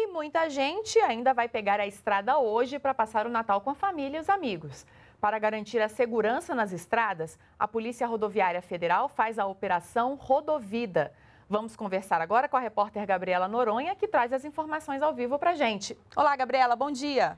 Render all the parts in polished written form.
muita gente ainda vai pegar a estrada hoje para passar o Natal com a família e os amigos. Para garantir a segurança nas estradas, a Polícia Rodoviária Federal faz a Operação Rodovida. Vamos conversar agora com a repórter Gabriela Noronha, que traz as informações ao vivo para a gente. Olá, Gabriela, bom dia.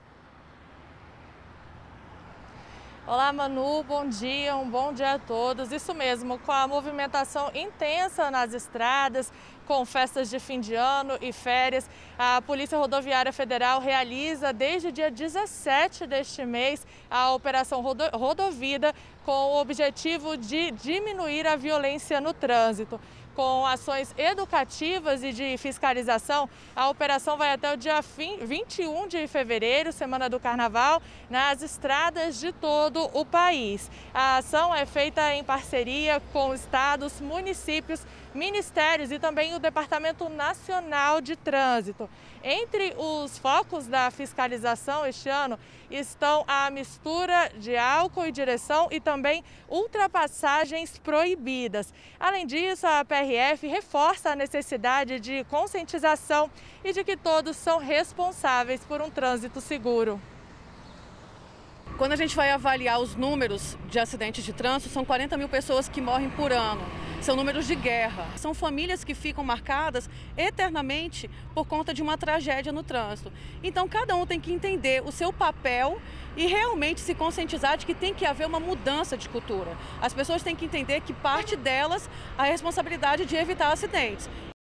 Olá, Manu, bom dia a todos. Isso mesmo, com a movimentação intensa nas estradas, com festas de fim de ano e férias, a Polícia Rodoviária Federal realiza desde o dia 17 deste mês a Operação Rodovida com o objetivo de diminuir a violência no trânsito. Com ações educativas e de fiscalização, a operação vai até o dia 21 de fevereiro, semana do Carnaval, nas estradas de todo o país. A ação é feita em parceria com estados, municípios, ministérios e também o Departamento Nacional de Trânsito. Entre os focos da fiscalização este ano estão a mistura de álcool e direção e também ultrapassagens proibidas. Além disso, a PRF reforça a necessidade de conscientização e de que todos são responsáveis por um trânsito seguro. Quando a gente vai avaliar os números de acidentes de trânsito, são 40 mil pessoas que morrem por ano. São números de guerra. São famílias que ficam marcadas eternamente por conta de uma tragédia no trânsito. Então, cada um tem que entender o seu papel e realmente se conscientizar de que tem que haver uma mudança de cultura. As pessoas têm que entender que parte delas a responsabilidade de evitar acidentes.